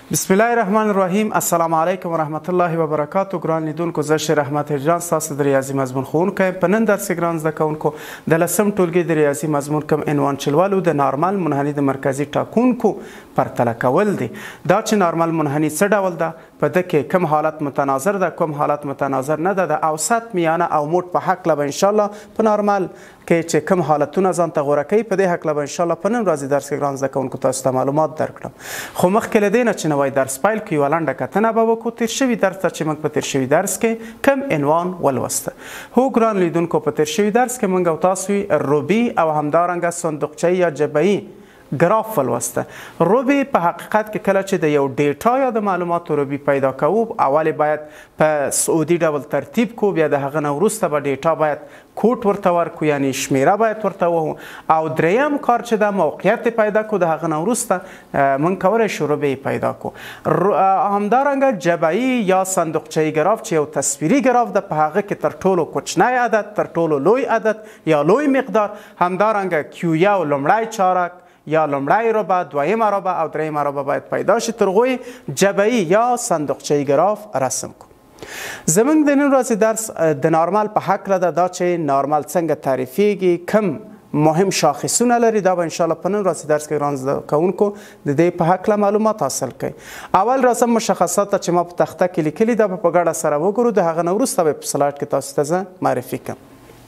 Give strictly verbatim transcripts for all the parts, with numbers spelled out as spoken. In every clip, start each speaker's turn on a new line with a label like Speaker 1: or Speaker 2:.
Speaker 1: بسم الله الرحمن الرحیم. السلام علیکم و رحمت الله و برکاته. ګران لیدونکو، زه شیر احمد جان ستاسو د ریاضي مضمون ښوونکی په نن درس کې ګران زده کوونکو د لسم ټولګي د ریاضي مضمون کوم عنوان چلولو د نارمل منحني د مرکزي ټاکونکو پرتله کول دی. دا چې نارمل منحني څه ډول ده، په ده کې کوم حالت متناظر ده، کوم حالت متناظر نه ده، د اوسط، میانه او موټ په هکله به انشاءالله په نارمل کې چې کوم حالتونه ځان ته غوره کوي په دې هکله به انشاءالله په نن ورځې درس کې ګران زده کوونکو تاسو ته معلومات درکړم. خو مخکې له دې نه چې نوی درس پیل کړو یوه لنډه کتنه به وکړو تیر شوي درس ته چې موږ په تیر شوي درس کې کوم عنوان ولوسته. هو ګران لیدونکو، په تیر شوي درس کې موږ او تاسو روبي او همدارنګه صندوقچه یا جبهي ګراف ولوسته. روبي په حقیقت کې کله چې د یو ډیټا یا د معلوماتو روبي پیدا کوو، اول باید په سعودي ډول ترتیب کو، بیا د هغه نه وروسته به ډیټا باید کوډ ورته ورکو، یعنی شمیره باید ورته ووهو، او دریم کار چې د موقعیت پیدا کو، د هغه نه وروسته موږ کولی شو روبي پیدا کو. همدارنګه جبهي یا صندوقچه‌ای ګراف چې یو تصویري ګراف ده، په هغه کې تر ټولو کوچنی عدد، تر ټولو لوی عدد یا لوی مقدار، همدارنګه کیو یو لومړی چارک یا لومړی ربع، دویمه ربع او دریمه ربع باید پیدا شي، تر هغوی جبهي یا صندوقچه‌ای ګراف رسم کو. زموږ د نن ورځې درس د نارمل په هکله ده، دا چې نارمل څنګه تعریفیږي، کوم مهم شاخصونه لري، دا به انشاءالله په نن ورځې درس کې ګران زده کوونکو د دې په هکله معلومات حاصل کړئ. اول راځم مشخصات چې ما په تخته کې لیکلي دا به په ګډه سره وګورو، د هغه نه وروسته به په سلاید کې تاسو ته زه معرفي کړم.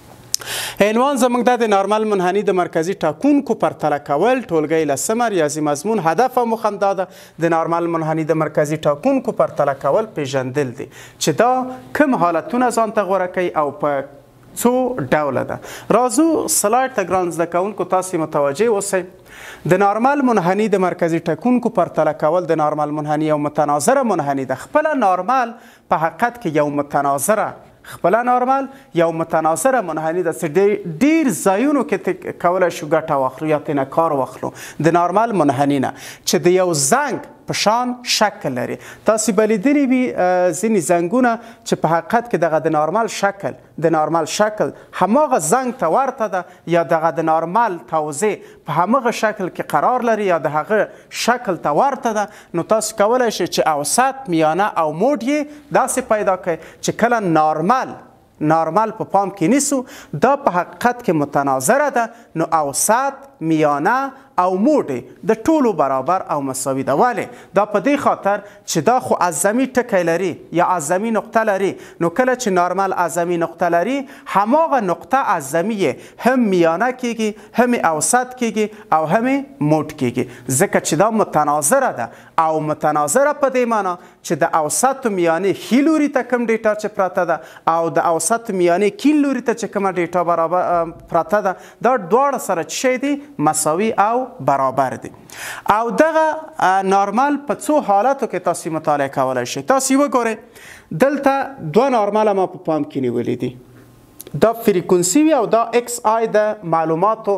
Speaker 1: عنوان زموږ د نارمل منحني د مرکزي ټاکونکو پرتله کول، ټولګی لسمه ریاضي مضمون. هدف او موخه دا ده د نارمل منحني د مرکزي ټاکونکو پرتله کول پیژندل دي چې دا کوم حالتونه ځان ته غوره کوي او په څو ډوله ده. راځو سلاید ته ګران زده کوونکو تاسې متوجه اوسئ. د نارمل منحني د مرکزي ټاکونکو پرتله کول د نارمل منحني یو متناظره منحني ده. خپله نارمل په حقیقت کې یو متناظره خپله نارمل یو متناظره منحني ده چې ډېر ځایونو کې کولی شو ګټه واخلو یا ترېنه کار واخلو د نارمل منحني نه، چې د یو زنګ په شان شکل لري. تاسې به لیدلي وي ځینې زنګونه چې په حقیقت کې دغه د نارمل شکل د نارمل شکل هماغه زنګ ته ورته ده، یا دغه د نارمل توضیح په هماغه شکل کې قرار لري یا د هغه شکل ته ورته ده. نو تاسو کولی شئ چې اوسط، میانه او موډ یې داسې پیدا کړئ چې کله نارمل نارمل په پام کې نیسو، دا په حقیقت کې متناظره ده، نو اوسط، میانه او موډ د ټولو برابر او مساوي ده. ولې؟ دا په دې خاطر چې دا خو اعظمي ټکی لري یا اعظمي نقطه لري، نو کله چې نارمل اعظمي نقطه لري، هماغه نقطه اعظمي هم میانه کیږي، هم اوسط کیږي او هم موډ کیږي، ځکه چې دا متناظره ده. او متناظره په دې معنا چې د اوسط میانه ښي لوري ته کوم ډیټا چې پرته ده او د اوسط میانه کیڼ لوري ته چې کومه ډیټا برابر پرته ده، دا دواړه سره څه شی دي؟ مساوي او برابر دي. او دغه نارمل په څو حالاتو کې تاسو مطالعه کولی شئ. تاسو وګورئ دلته دوه نارمله ما په پام کې نیولي دي، دا فریکونسي وي او دا ایکس آی د معلوماتو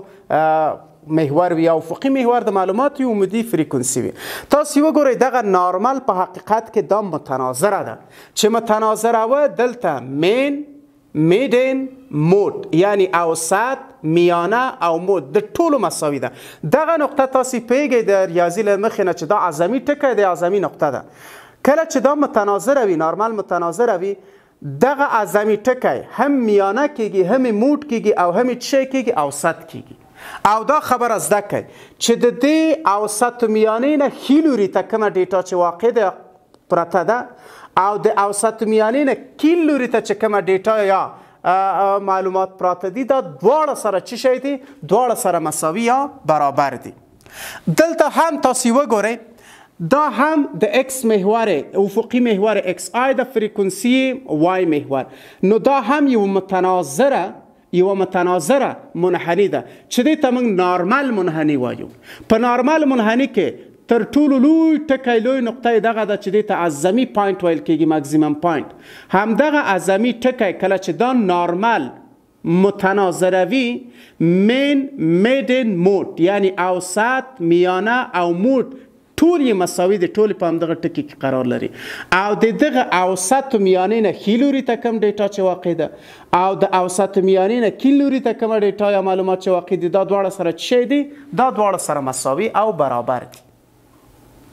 Speaker 1: محور وي، او افقي محور د معلوماتو یو عمودي فریکونسي وي. تاسو وګورئ دغه نارمل په حقیقت کې دا متناظره ده، چې متناظره وه دلته مین، میډین، موډ، یعنی اوسط، میانه او موډ د ټولو مساوي ده. دغه نقطه تاسو پوهیږئ د ریاضي له مخې نه چې دا اعظمي ټکی د اعظمي نقطه ده. کله چې دا متناظره وي، نارمل متناظره وي، دغه اعظمي ټکی هم میانه کیږي، هم موډ کیږي او هم څه کیږي؟ اوسط کیږي. او دا خبره زده کړئ چې د دې اوسط و میانې نه ښي لوري ته کومه ډیټا چې واقع ده پرته ده، او د اوسط و میانې نه کیڼ لوري ته چې کومه ډیټا یا معلومات پراته دي، دا دواړه سره څه شی دي؟ دواړه سره مساوي یا برابر دي. دلته هم تاسو وګورئ دا هم د ایکس محور افقي محور ایکس آی د فریکونسي وای محور، نو دا هم یو متناظره یوه متناظره منحني ده چې دې ته موږ نارمل منحني وایو. په نارمل منحني کې تر ټولو لوی ټکی لوی نقطه یې دغه ده چې دې ته اعظمي پوینټ ویل کېږي، ماکزیمم پوینټ. همدغه اعظمي ټکی کله چې دا نارمل متناظره وي، مین، میډین، موډ، یعنی اوسط، میانه او موډ ټول یې مساوي دي، ټول په همدغه ټکي کې قرار لري. او د دغه اوسط و میانې نه ښي لوري ته کوم ډیټا چې واقع ده او د اوسط و میانې نه کیڼ لوري ته کومه ډیټا یا معلومات چې واقع دي، دا دواړه سره څه شی دي؟ دا دواړه سره مساوي او برابر دي.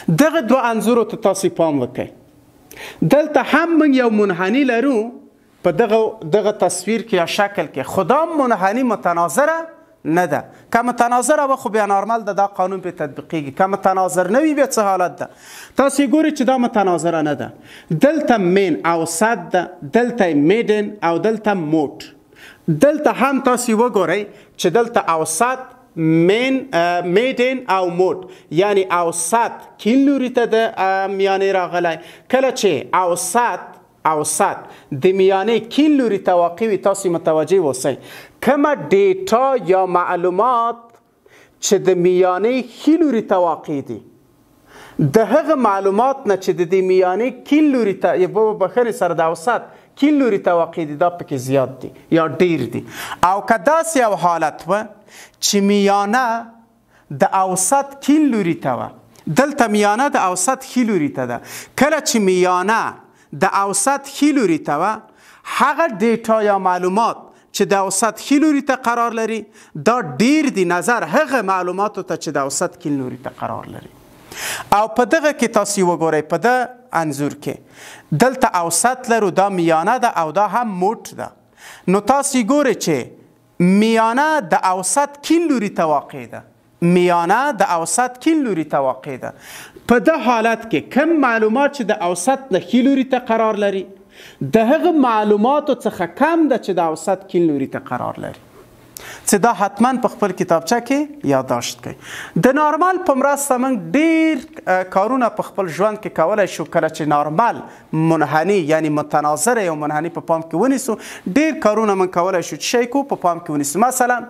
Speaker 1: دغه دوه انځورو ته تاسو پام وکړئ. دلته هم موږ یو منحني لرو په دغه دغه تصویر کې یا شکل کې، خو دا منحني متناظره نه ده. که متناظره وه خو بیا نارمل ده، دا قانون پرې تطبیقیږي. که متناظر نه وي بیا څه حالت ده؟ تاسو ګورئ چې دا متناظره نه ده. دلته مین اوسط ده، دلته میډن او دلته موټ. دلته هم تاسو وګورئ چې دلته اوسط، مین، میډن او موټ، یعنی اوسط کیل لوري ته د میانې راغلی. کله چې اوسط اوسط د میانې کیل لوري ته واقع وي، تاسو متوجه اوسئ کومه ډیټا یا معلومات چې د میانې ښي لوري ته واقع دي، د هغه معلومات نه چې د دې میانې کیل لوري ته یا بخښنې سره د اوسط کیل لوري ته واقع دي، دا پکې زیات دي یا ډیر دي. او که داسې یو حالت وه چې میانه د اوسط کیل لوري ته وه، دلته میانه د اوسط ښي لوري ته ده. کله چې میانه د اوسط ښي لوري ته وه، هغه ډیټا یا معلومات چې د اوسط ښي لوري ته قرار لري دا ډیر دي نظر هغه معلوماتو ته چې د اوسط کیل لوري ته قرار لري. او په دغه کې تاسو وګورئ، په ده انځور کې دلته اوسط لرو، دا میانه ده او دا هم موټ ده. نو تاسو ګورئ چې میانه د اوسط کیل لوري ته واقع ده، میانه د اوسط کیل لوري ته واقع ده. په ده حالت کې کم معلومات چې د اوسط نه ښي لوري ته قرار لري، د هغه معلوماتو څخه کم ده چې د اوسط کیل لوري ته قرار لري. چې دا حتما په خپل کتابچه کې یادداشت کړئ. د نارمل په مرسته موږ ډیر کارونه په خپل ژوند کې کولی شو. کله چې نارمل منحني یعنی متناظره یو منحني په پام کې ونیسو، ډیر کارونه موږ کولی شو چې شی کو په پام کې ونیسو. مثلا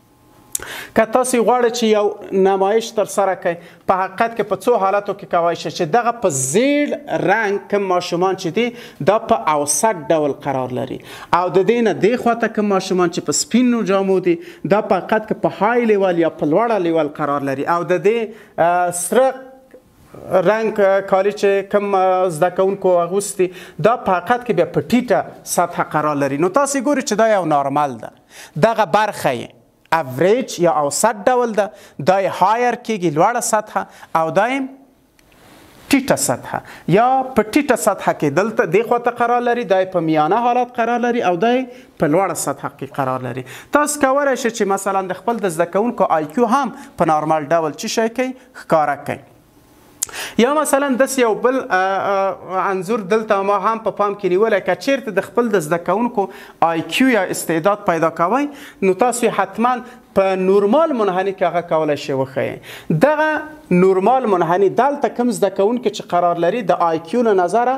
Speaker 1: که تاسو غواړئ چې یو نمایش ترسره کړئ، په حقیقت کې په څو حالاتو کې کولی شئ چې دغه په زیړ رنګ کوم ماشومان چې دي دا په اوسط ډول قرار لري، او د دې نه دې خواته کوم ماشومان چې په سپینو جامو دي دا په حقیقت کې په های لیول یا په لوړه لیول قرار لري، او د دې سره رنګ کالي چې کوم زده کوونکو اغوستي دا په حقیقت کې بیا په ټیټه سطحه قرار لري. نو تاسو ګورئ چې دا یو نارمل ده. دغه برخه یې اوریج یا اوسط ډول ده، دا یې هایر کېږي لوړه سطحه، او دا یې ټیټه سطحه. یا په ټیټه سطحه کې دلته دې خواته قرار لري، دا یې په میانه حالت قرار لري، او دا یې په لوړه سطحه کې قرار لري. تاسو کولی شئ چې مثلا د خپل د زده کوونکو آی کیو هم په نارمل ډول څه شی کوئ، ښکاره کوئ. یا مثلا داسې یو بل انځور دلته ما هم په پام کې نیولی، که چیرته د خپل د زده کوونکو آی کیو یا استعداد پیدا کوئ، نو تاسو حتما په نورمال منحني کې هغه کولی شئ وښیئ. دغه نورمال منحني دلته کوم زده کوونکي چې قرار لري د آی کیو له نظره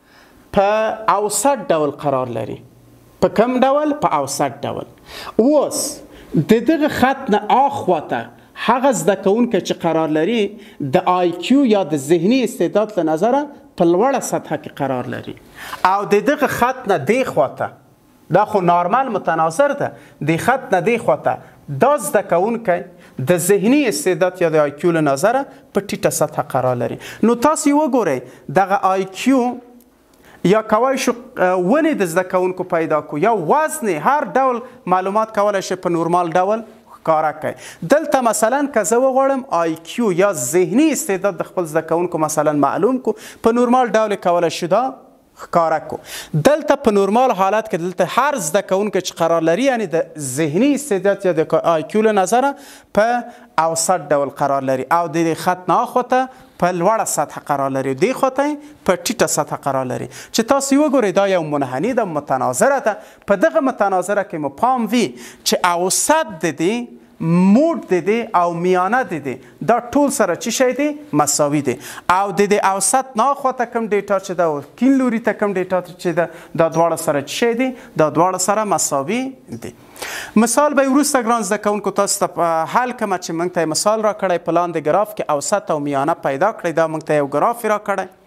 Speaker 1: په اوسط ډول قرار لري. په کوم ډول؟ په اوسط ډول. اوس د دغه خط نه اخواته هغه زده کوونکی چې قرار لري د آی کیو یا د ذهني استعداد له نظره په لوړه سطحه کې قرار لري، او د دغه خط نه دې خواته دا خو نارمل متناظر ده، د خط نه دې خواته دا زده کوونکی د ذهني استعداد یا د آی کیو له نظره په ټیټه سطحه قرار لري. نو تاسو وګورئ دغه آی کیو یا کولی شو ونې د زده کوونکو پیدا کو، یا وزن هر ډول معلومات کولی شي په نورمال ډول ښکاره کوي. دلته مثلا که زه وغواړم آی کیو یا ذهني استعداد د خپل زده کوونکو مثلا معلوم کو، په نورمال ډول کولی شو دا ښکاره کو. دلته په نورمال حالت کې دلته هر زده کوونکی چې قرار لري یعنی د ذهني استعداد یا د آی کیو له نظره په اوسط ډول قرار لري، او د خط نه اخواته په لوړه سطحه قرار لري، دې خواته په ټیټه سطحه قرار لري. چې تاسو وګورئ دا یو منحني ده، متناظره ده. په دغه متناظره کې مو پام وي چې اوسط د دې، موټ د دې او میانه د دې دا ټول سره څه شی دی؟ مساوي دی. او د دې اوسط نه خواته کوم ډیټا چې ده، کیل لوري ته کوم ډیټا چې ده، دا دواړه سره څه شی دي؟ دا دواړه سره مساوي دي. مثال به وروسته ګران زده کوونکو تاسو ته حل کومه چې موږ ته مثال را کړی په لاندې ګراف کې اوسط او میانه پیدا کړئ. دا موږ ته یو ګراف را کړی.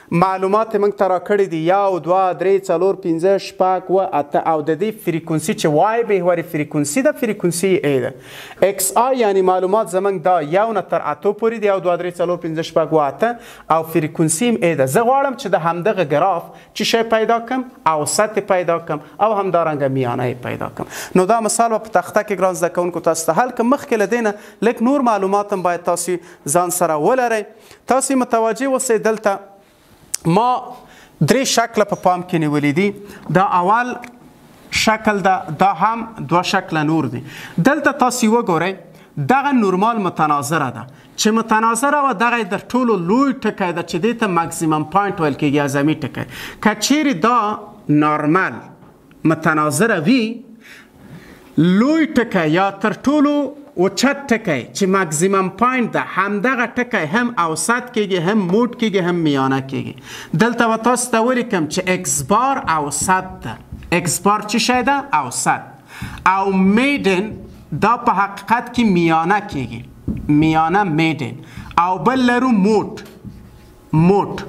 Speaker 1: معلومات موږ ته راکړي دي یو دوه درې څلور پنځه شپږ اووه اته او د دې فریکونسي چې وای محوري فریکونسي ده فریکونسي ای ده ایکس آی یعنی معلومات زموږ دا یو نه تر اتو پورې دي یو دوه درې څلور پنځه شپږ اووه اته او فریکونسي هم ای ده. زه غواړم چې د همدغه ګراف چې شی پیدا کړم اوسط پیدا کړم او همدارنګه میانه پیدا کړم. نو دا مثال په تخته کې ګران زده کوونکو تاسو ته حل کړم. مخکې له دې نه لږ نور معلومات هم باید تاسو ځان سره ولرئ. تاسو متوجه اوسئ دلته ما درې شکله په پام کې نیولې دي. دا اول شکل ده دا هم دوه شکله نور دي. دلته تاسو وګورئ دغه نورمال متناظره ده چې متناظره و دغه در ټولو لوی ټکی ده چې دې ته ماکسیمم پوینټ ویل کېږي اعظمي ټکی. که چیرې دا نارمل متناظره وي لوی ټکی یا تر ټولو اوچت ټکی چې ماکسیمم پوینټ ده همدغه ټکی هم اوسط کېږي هم موډ کېږي هم میانه کېږي. دلته به تاسو ته ولیکم چې اکس بار اوسط ده. اکس بار څه شی ده؟ اوسط. او میډن دا په حقیقت کې میانه کېږي میانه میډن. او بل لرو موډ موډ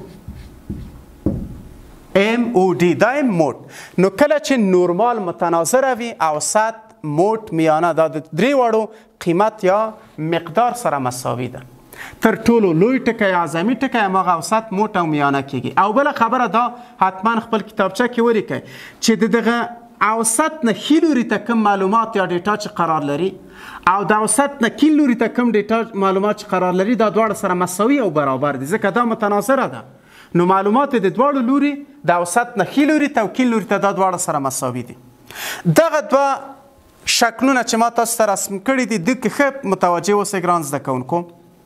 Speaker 1: ام او ډي دا ام موډ. نو کله چې نورمال متناظره وي اوسط موټ میانه دا د درې وړو قیمت یا مقدار سره مساوي ده. تر ټولو لوی ټکی اعظمي ټکی هماغه اوسط موټ او میانه کېږي. او بله خبره دا حتما خپل کتابچه کې ولیکئ چې د دغه اوسط نه ښي لوري ته کوم معلومات یا ډیټا چې قرار لري او د اوسط نه کیڼ لوري ته کوم ډیټا معلومات چې قرار لري دا دواړه سره مساوي او برابر دي ځکه دا متناظره ده. نو معلومات د دواړو لوري د اوسط نه ښي لوري ته او کیڼ لوري ته دا دواړه سره مساوي دي. دغه دوه شکلونه چې ما تاسو ته رسم کړي دي دغه ښه متوجه اوسئ ګران زده کوونکو.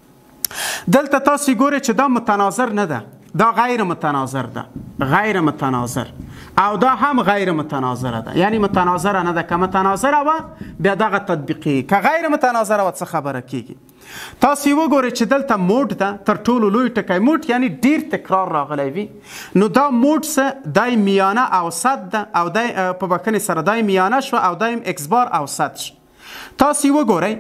Speaker 1: دلته تاسو ګورئ چې دا متناظر نه ده دا غیر متناظر ده غیر متناظر او دا هم غیر متناظره ده یعنی متناظره نه ده. که متناظره وه بیا دغه تطبیقي که غیر متناظره وه څه خبره کیږي. تاسو وګورئ چې دلته موډ ده تر ټولو لوی ټکی موډ یعنی ډیر تکرار راغلی وي. نو دا موډ څه دای میانه اوسط ده او دای په بکنې سره دای میانه شوه او دایم اکس بار اوسط شو. تاسو وګورئ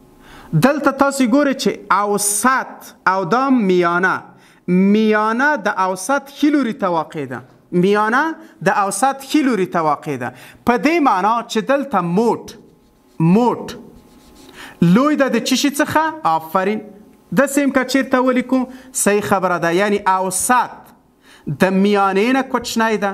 Speaker 1: دلته تاسو ګورئ چې اوسط او دا میانه میانه د اوسط ښي لوري ته واقع ده میانه د اوسط ښي لوري ته واقع ده. په دې معنا چې دلته موټ موټ لوی ده د څه شي څخه آفرین داسې هم که چېرته ولیکو صحیح خبره ده یعنی اوسط د میانې نه کوچنی ده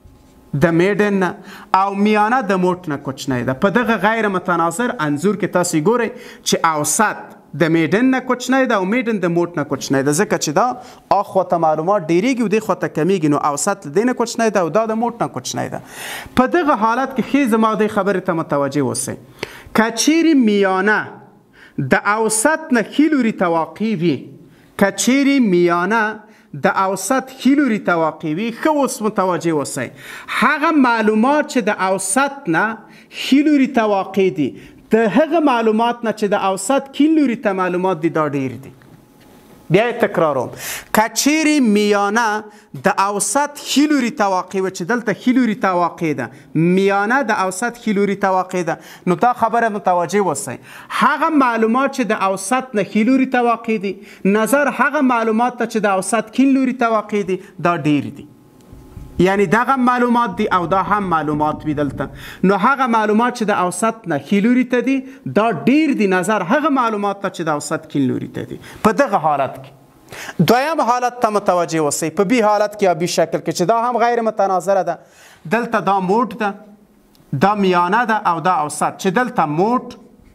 Speaker 1: د میډن نه او میانه د موټ نه کوچنی ده. په دغه غیر متناظر انځور کې تاسو ګورئ چې اوسط د میډن نه کوچنی ده او میډن د موټ نه کوچنی ده ځکه چې دا اخواته معلومات ډیریږي او دې خواته کمیږي. نو اوسط له دې نه کوچنی ده او دا د موټ نه کوچنی ده. په دغه حالت کې ښې زما دې خبرې ته متوجه اوسئ. که چیرې میانه د اوسط نه ښي لوري ته واقع وي که چیرې میانه د اوسط ښي لوري ته واقع وي ښه اوس متوجه اوسئ هغه معلومات چې د اوسط نه ښي لوري ته واقع دي د هغه معلومات نه چې د اوسط کیڼ لوري ته معلومات دي دا ډیر دي. بیا یې تکراروم که چیرې میانه د اوسط ښي لوري ته واقع وه چې دلته ښي لوري ته واقع ده میانه د اوسط ښي لوري ته واقع ده نو دا خبره متوجه اوسئ هغه معلومات چې د اوسط نه ښي لوري ته واقع دي نظر هغه معلومات ته چې د اوسط کیڼ لوري ته واقع دي دا ډیر دي. یعنی دغه معلومات دي او دا هم معلومات وي دلته نو هغه معلومات چې د اوسط نه ښي لوري ته دي دا ډیر دي نظر هغه معلومات ته چې د اوسط کیڼ لوري ته دي. په دغه حالت کې دویم حالت ته متوجه اوسئ په بي حالت کې یا بي شکل کې چې دا هم غیر متناظره ده دلته دا موډ ده دا میانه ده او دا اوسط چې دلته موډ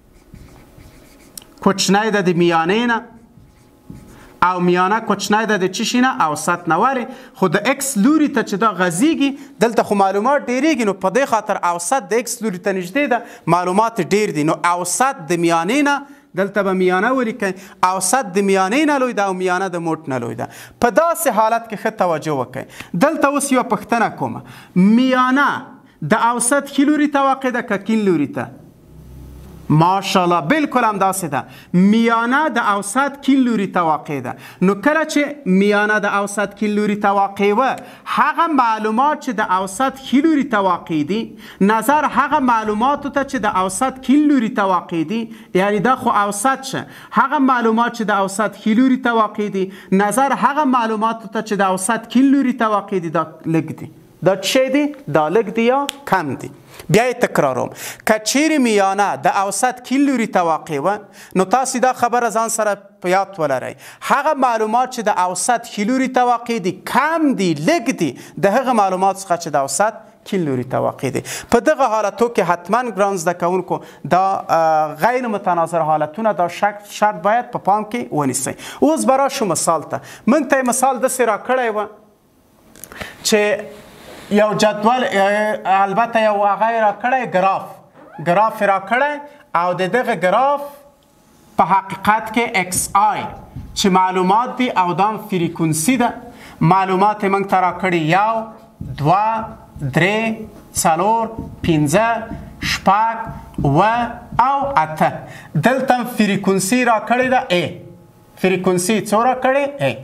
Speaker 1: کوچنی ده د میانې نه او میانه کوچنی ده د څه شي نه اوسط نه ولې خو د اکس لوري ته چې دا غځېږي دلته خو معلومات ډیریږي نو په دې خاطر اوسط د اکس لوري ته نږدې ده معلومات ډیر دي. نو اوسط د میانې نه دلته به میانه ولیکئ اوسط د میانې نه لوی ده او میانه د موټ نه لوی ده. په داسې حالت کې ښه توجه وکړئ. دلته اوس یوه پوښتنه کومه میانه د اوسط ښي لوري ته واقع ده که کیڼ لوري ته ماشاءالله بالکل همداسې ده. میانه د اوسط کیلوري ته واقع ده. نو کله چې میانه د اوسط کیلوري ته واقع وه، هغه معلومات چې د اوسط کیلوري ته واقع دي نظر هغه معلوماتو ته چې د اوسط کیلوري ته واقع دي، یعنی دا خو اوسط شه، هغه معلومات چې د اوسط کیلوري ته واقع دي نظر هغه معلوماتو ته چې د اوسط کیلوري ته واقع دي دا لږ دي. دا څه دي؟ دا لږ دي یا کم دي. بیا یې تکراروم، که چیرې میانه د اوسط کیلوري ته واقع وه نو تاسې دا خبره ځان سره په یاد ولرئ، هغه معلومات چې د اوسط کیلوري ته واقع دي کم دي، لږ دي د هغه معلومات څخه چې د اوسط کیلوري ته واقع دي. په دغه حالتو کې حتما ګران زده کوونکو دا غیر متناظر حالتونه دا شرط باید په پام کې ونیسئ. اوس به راشو مثال ته. موږ ته مثال داسې راکړی وه چې یو جدول، البته یو هغه یې راکړی ګراف ګراف یې راکړی او د دغه ګراف په حقیقت کې ایکس آی چې معلومات دي او دا فریکونسي ده. معلومات یې موږ ته راکړي یو، دوه، درې، څلور، پنځه، شپږ، اوه او اته. دلته فریکونسي راکړې ده ای. فریکونسي څو راکړې؟ ای.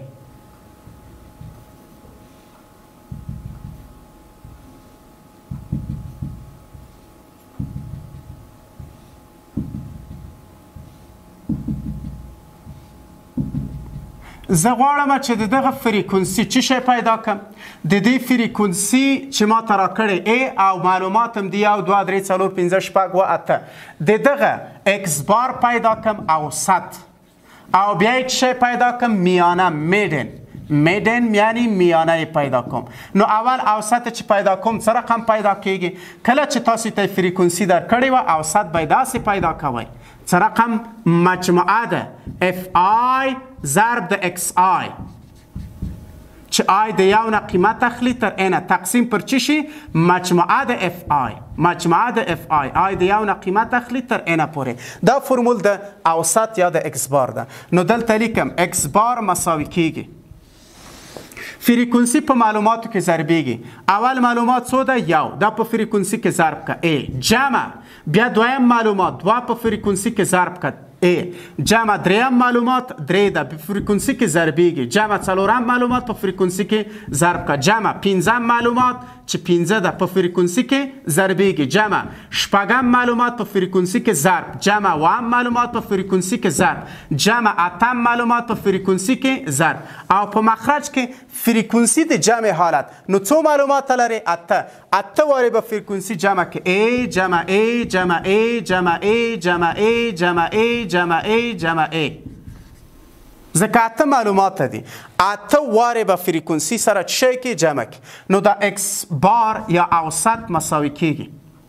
Speaker 1: زه غواړم چې د دغه فریکونسي څه شی پیدا کړم. د دې فریکونسي چې ما ته راکړې ای او معلومات هم دي یو، دوه، درې، څلور، پنځه، شپږ، اوه، اته، د دغه ایکس بار پیدا کړم اوسط او بیا یې څه شی پیدا کړم؟ میانه، میډن. میډن یعنی میانه پیدا کوم. نو اول اوسط چې پیدا کوم څه رقم پیدا کیږي؟ کله چې تاسو ته فریکونسي درکړې وه اوسط به یې داسې پیدا کوئ. څه رقم؟ مجموعه ده اف آی ضرب د اکس آی چې آی د یو نه قیمت اخلي تر اینه تقسیم پر چی شي؟ مجموعه د اف آی. مجموعه د اف آی آی د یو نه قیمت اخلي تر اینه پورې. دا فرمول د اوسط یا د اکس بار ده. نو دلته لیکم اکس بار مساوي کیږي فریکونسي په معلوماتو کې ضربیږي. اول معلومات څو ده؟ یو. دا په فریکونسي کې ضرب که ای جمع. بیا دویم معلومات دوه په فریکونسي کې ضرب که ای جمع. دریم معلومات درې ده په فریکونسي کې ضربیږي. جمع. څلورم معلومات په فریکونسي کې ضرب که جمع. پنځم معلومات چې پنځه ده په فریکونسي کې ضربیږي جمع. شپږم معلومات په فریکونسي کې ضرب جمع. اووم معلومات په فریکونسي کې ضرب جمع. اتم معلومات په فریکونسي کې ضرب. او په مخرج کې فریکونسي د جمع حالت نو څو معلومات لري؟ اته. اته وارې به فریکونسي جمع کې ای جمع ای جمع ای جمع ای جمع ای جمع ای جمع ای جمع ای. ځکه اته معلومات دي، اته وارې به فریکونسي سره څه شی کې جمع کې. نو دا اکس بار یا اوسط مساوي کیږي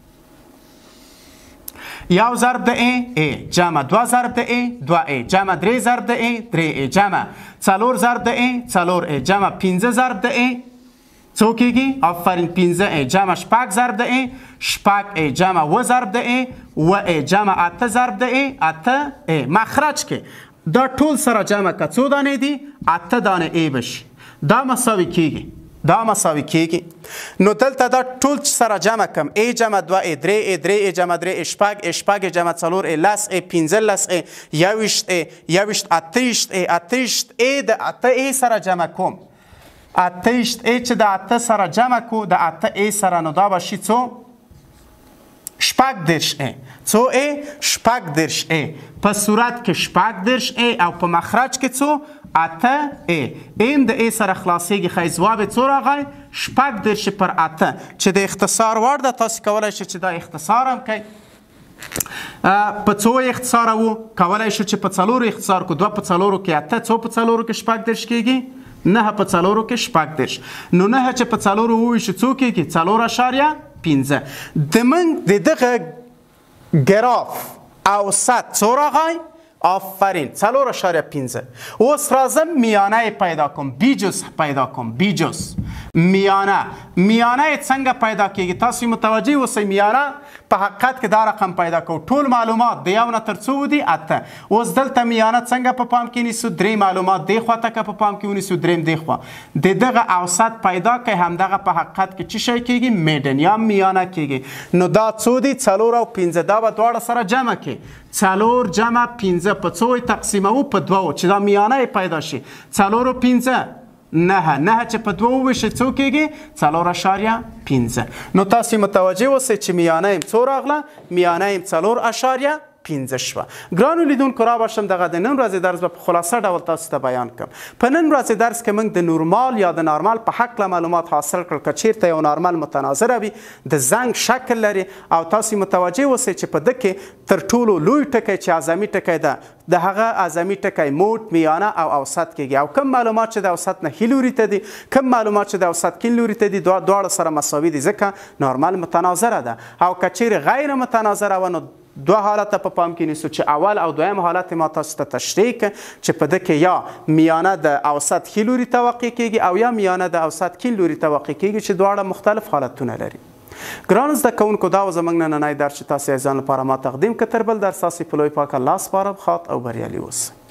Speaker 1: یو ضرب د ای ای جمع، دوه ضرب د ای دوه ای جمع، درې ضرب د ای درې ای جمع، څلور ضرب د ای څلور ای جمع، پنځه ضرب د ای څو کیږي؟ آفرین پنځه ای جمع، شپږ ضرب د ای شپږ ای جمع، اوه ضرب د ای اوه ای جمع، اته ضرب د ای اته ای. مخرج کې دا ټول سره جمع که څو دانې دي؟ اته دانې ای بشي. دا مساوي کیږي دا مساوي کیږي. نو دلته دا ټول سره جمع کم ای جمع دوه ای درې ای درې ای جمع درې ای شپږ ای شپږ ای جمع څلور ای لس ای پنځلس ای یوویشت ای یوویشت اتهویشت ای اتهویشت ای د اته ای سره جمع کوم. اتهویشت ای چې د اته سره جمع کو د اته ای سره نو دا به شي څو؟ شپږ دېرش ای. څو ای؟ شپږ دېرش ای. په صورت کې شپږ دېرش ای او په مخرج کې څو؟ اته ای. این د ای سره خلاصیږي. ښایي ځواب څو راغی؟ شپږ دېرش پر اته چې د اختصار وړ ده. تاسو کولی شئ چې دا اختصار هم کوئ. په څو اختصار وو؟ کولی شو چې په څلورو اختصار کو. دوه په څلورو کې اته، څو په څلورو کې شپږ دېرش کیږي؟ نه په څلورو کې شپږ دېرش. نو نه چې په څلورو وویشو څو کیږي؟ څلور اشاریه پنځه. د موږ د دغه ګراف اوسط څو راغی؟ آفرین څلور اشاریه پنځه. اوس راځم میانه پیدا کوم. بیجوس پیدا کوم. بیجوس میانه میانه څنګه پیدا کیږي؟ تاسو متوجه اوسئ. میانه په حقیقت کې دا رقم پیدا کوو. ټول معلومات د یو نه تر څو دي؟ اته. اوس دلته میانه څنګه په پام کې نیسو؟ درې معلومات دې خوا ته که په پام کې ونیسو دریم دې خوا د دغه اوسط پیدا کوي، همدغه په حقیقت کې څه شی کېږي؟ میډن یا میانه کېږي. نو دا څو دي؟ څلور او پنځه. دا به دواړه سره جمع کړي. څلور جمع پنځه په څو تقسیموو؟ په دوو، چې دا میانه یې پیدا شي. څلور او پنځه نهه. نهه چې په دوو وویشي څو کېږي؟ څلور اشاریه پنځه. نو تاسې متوجه اوسئ چې میانه یې څو راغله؟ میانه یې څلور اشاریه پنځه شوه. ګرانو لیدونکو راباشم دغه د نن ورځې درس به په خلاصه ډول تاسو ته بیان کړم. په نن ورځې درس کې موږ د نورمال یا د نارمال په هکله معلومات حاصل کړل. که چیرته یو نارمل متناظره وي د زنګ شکل لري او تاسو متوجه اوسئ چې په ده کې تر ټولو لوی ټکی چې اعظمي ټکی ده د هغه اعظمي ټکی موټ، میانه او اوسط کېږي. او کوم معلومات چې د اوسط نه ښي لوري ته دي، کوم معلومات چې د اوسط کیڼ لوري ته دي، دواړه سره مساوي دي ځکه نارمل متناظره ده. او که چیرې غیر متناظره وه نو دوه حالته په پام کې نیسو چې اول او دویم حالت ما تاسو ته تشریح کړ چې په ده کې یا میانه د اوسط ښي لوري ته واقع کېږي او یا میانه د اوسط کیڼ لوري ته واقع کېږي چې دواړه مختلف حالتونه لري. ګرانو زده کوونکو دا و زموږ نننی درس چې تاسو یې ځان لپاره ما تقدیم کړ. تر بل درس تاسې په لوی پاک الله سپارم. ښاد او بریالي اوسئ.